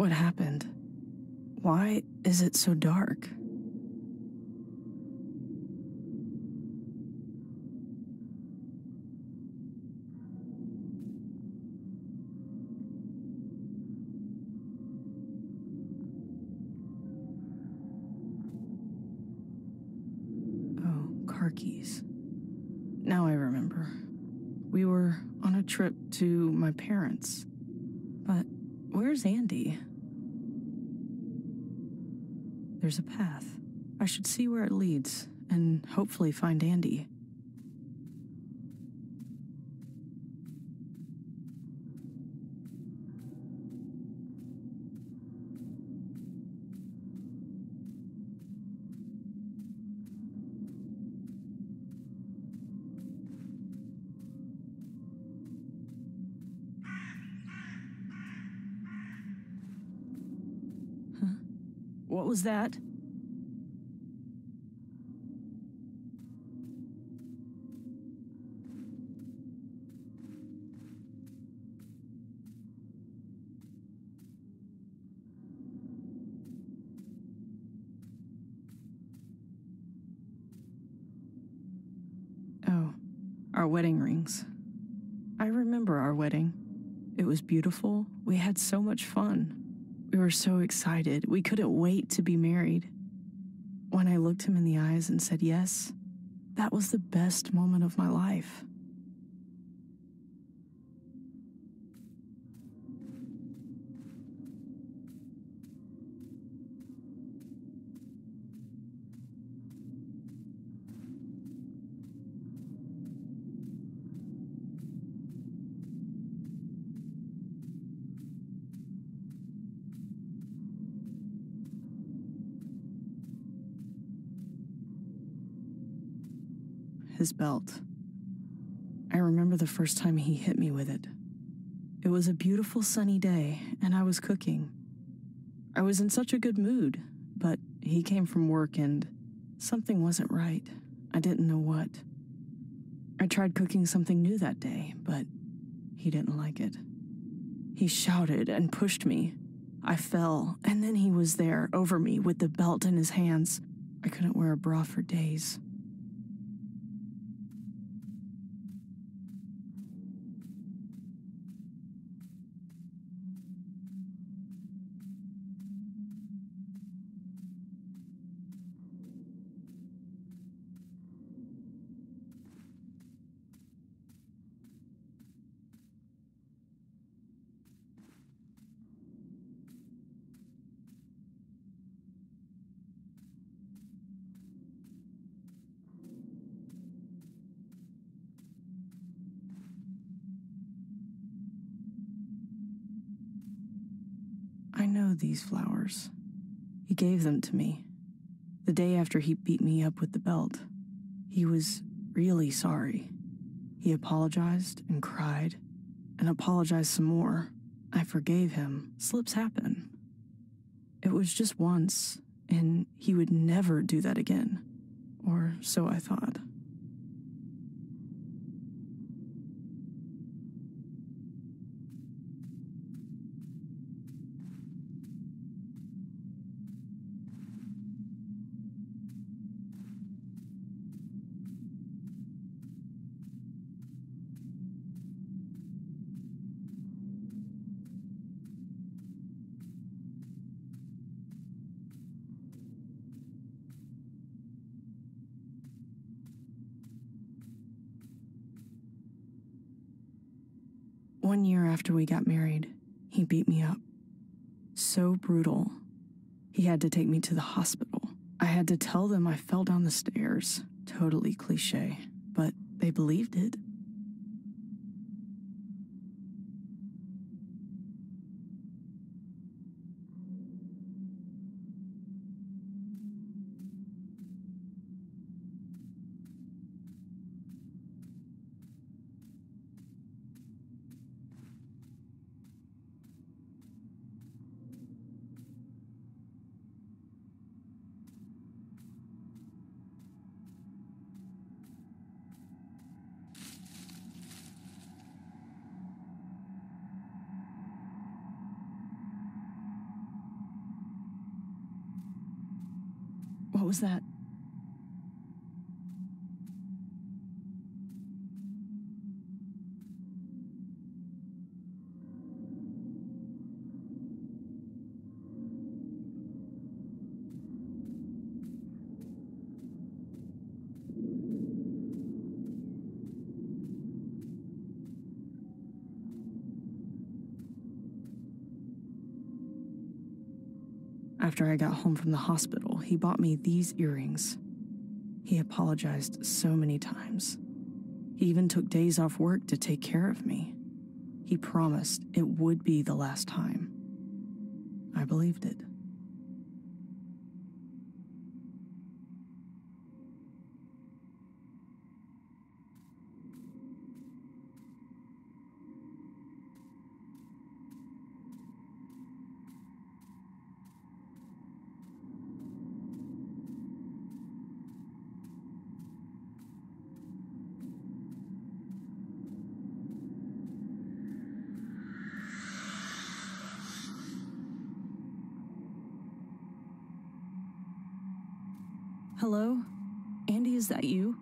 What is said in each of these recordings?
What happened? Why is it so dark? Oh, car keys. Now I remember. We were on a trip to my parents. But where's Andy? There's a path. I should see where it leads and hopefully find Andy. Huh? What was that? Oh, our wedding rings. I remember our wedding. It was beautiful. We had so much fun. We were so excited. We couldn't wait to be married. When I looked him in the eyes and said yes, that was the best moment of my life. His belt. I remember the first time he hit me with it. It was a beautiful sunny day, and I was cooking. I was in such a good mood, but he came from work and something wasn't right. I didn't know what. I tried cooking something new that day, but he didn't like it. He shouted and pushed me. I fell, and then he was there over me with the belt in his hands. I couldn't wear a bra for days. I know these flowers. He gave them to me. The day after he beat me up with the belt. He was really sorry. He apologized and cried and apologized some more. I forgave him. Slips happen. It was just once, and he would never do that again. Or so I thought. One year after we got married, he beat me up. So brutal. He had to take me to the hospital. I had to tell them I fell down the stairs. Totally cliche, but they believed it. was that? After I got home from the hospital, he bought me these earrings. He apologized so many times. He even took days off work to take care of me. He promised it would be the last time. I believed it. Hello? Andy, is that you?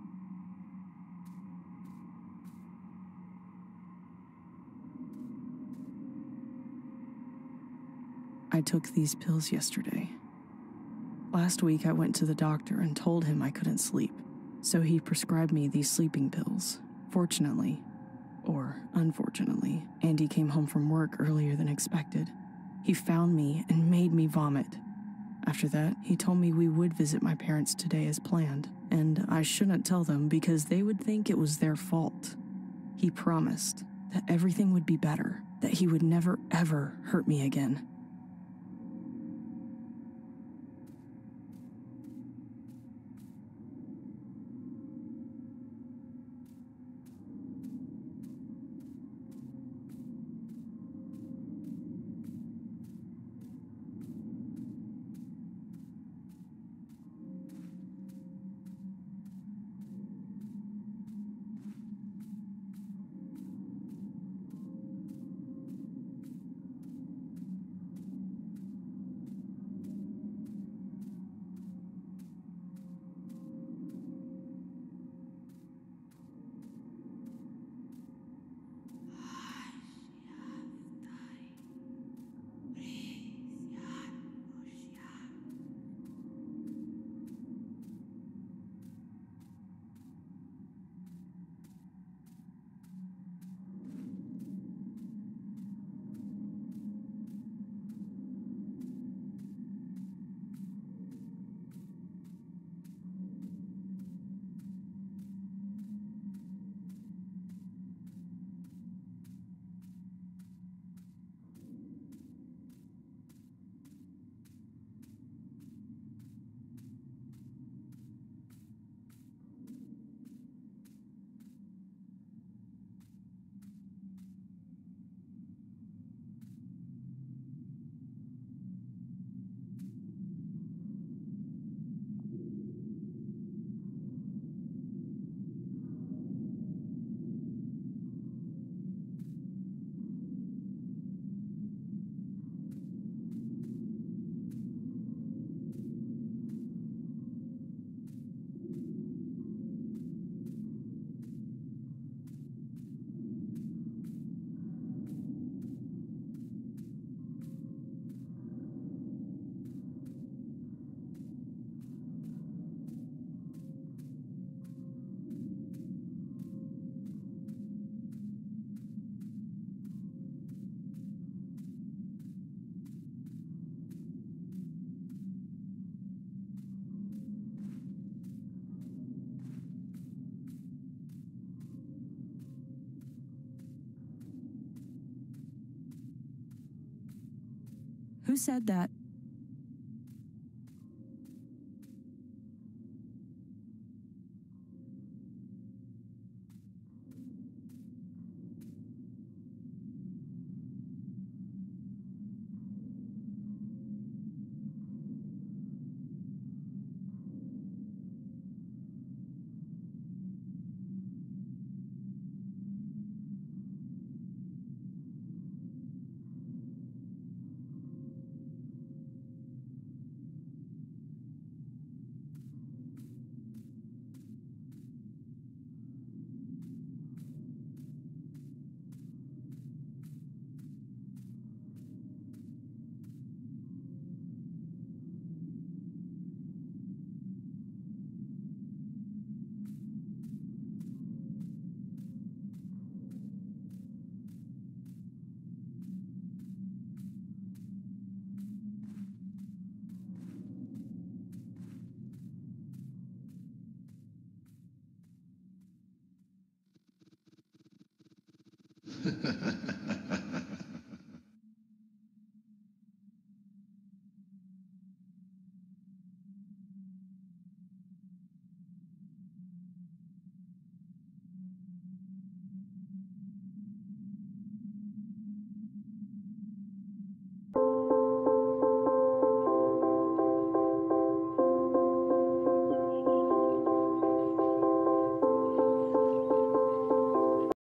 I took these pills yesterday. Last week I went to the doctor and told him I couldn't sleep, so he prescribed me these sleeping pills. Fortunately, or unfortunately, Andy came home from work earlier than expected. He found me and made me vomit. After that, he told me we would visit my parents today as planned, and I shouldn't tell them because they would think it was their fault. He promised that everything would be better, that he would never ever hurt me again. Who said that?